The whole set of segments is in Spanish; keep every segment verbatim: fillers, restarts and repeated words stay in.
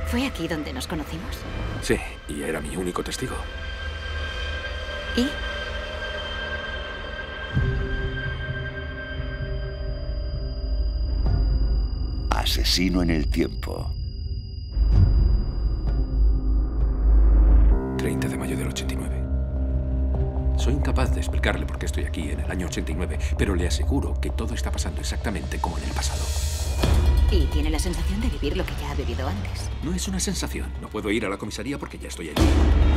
¿Fue aquí donde nos conocimos? Sí, y era mi único testigo. ¿Y? Asesino en el tiempo. treinta de mayo del ochenta y nueve. Soy incapaz de explicarle por qué estoy aquí en el año ochenta y nueve, pero le aseguro que todo está pasando exactamente como en el pasado. Y tiene la sensación de vivir lo que ya ha vivido antes. No es una sensación. No puedo ir a la comisaría porque ya estoy allí.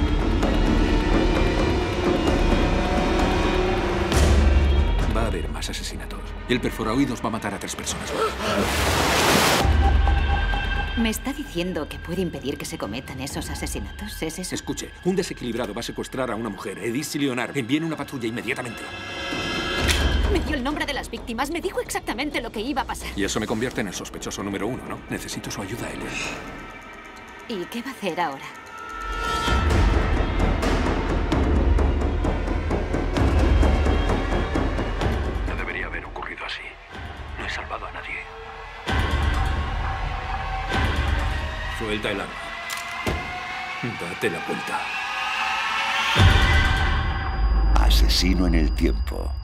Va a haber más asesinatos. El perforaoídos va a matar a tres personas más. ¿Me está diciendo que puede impedir que se cometan esos asesinatos? ¿Es eso? Escuche, un desequilibrado va a secuestrar a una mujer. Edith Leonard, envíen una patrulla inmediatamente. Me dio el nombre de las víctimas. Me dijo exactamente lo que iba a pasar. Y eso me convierte en el sospechoso número uno, ¿no? Necesito su ayuda, Elliot. ¿Y qué va a hacer ahora? No debería haber ocurrido así. No he salvado a nadie. Suelta el arma. Date la vuelta. Asesino en el tiempo.